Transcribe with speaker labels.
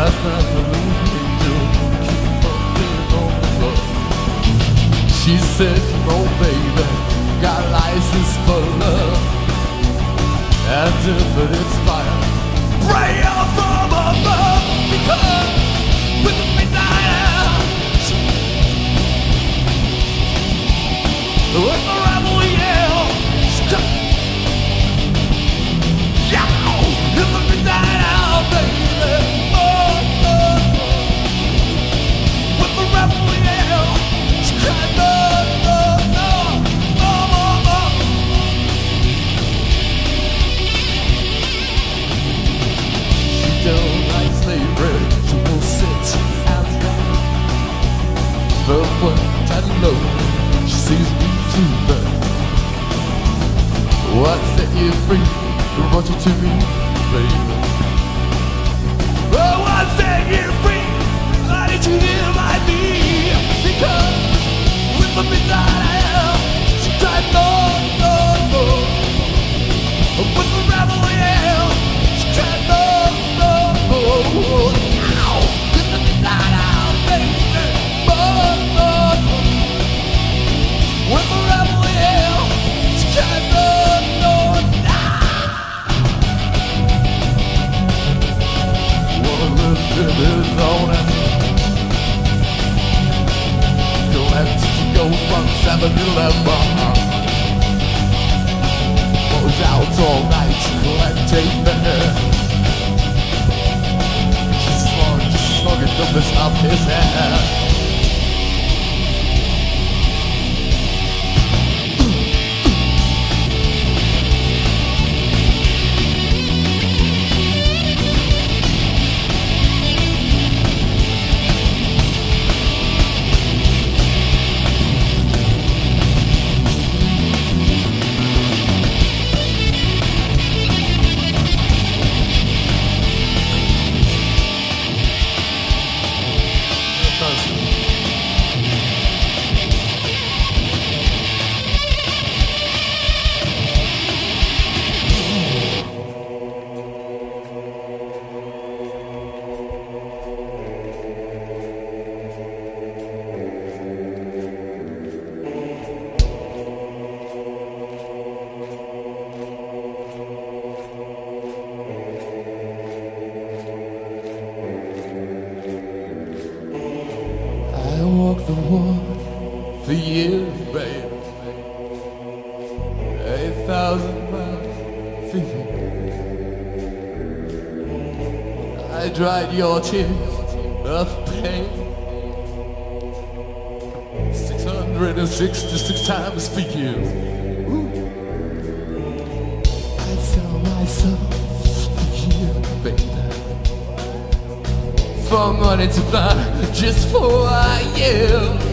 Speaker 1: Last night the moon angel keep up on the floor. She said, come on baby, got license for love. And if it inspires, pray out from above. Because with the midnight hour, with the rebel yell, yeah, in the midnight hour, baby. With the rebel yell, she cried, no, no, no, no, no, no. She don't like slavery, she will sit and run. But what I know, she sees me too bad. What set you free, brought you to me, baby. Oh, what set you free, I need you in my knee. Because with the midnight hour, she cried, no, no, no. With the rebel yell, she cried, no, no, no. Ow, with the midnight hour, baby, no, no, no. With the rebel yell, she cried, no, no, no. What a little bit is on it. You'll have to go from 7-Eleven. Was out all night collecting better. Just slugging the mist up his hair. I walked the walk for years, baby. 8,000 miles for you. I dried your tears of pain 666 times for you. I sell myself for you, baby. For money to buy, just for you.